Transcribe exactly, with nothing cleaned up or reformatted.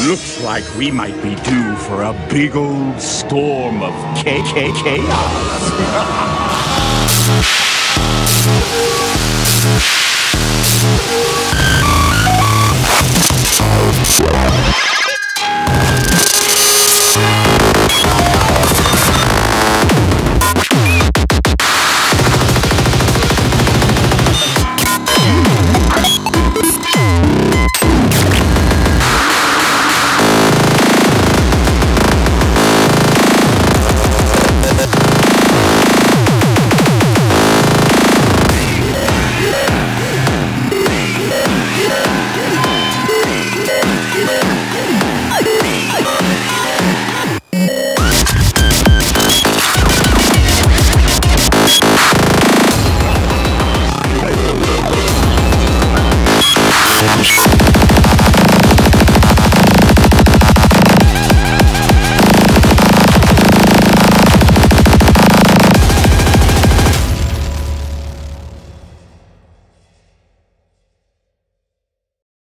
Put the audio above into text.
Looks like we might be due for a big old storm of K K chaos.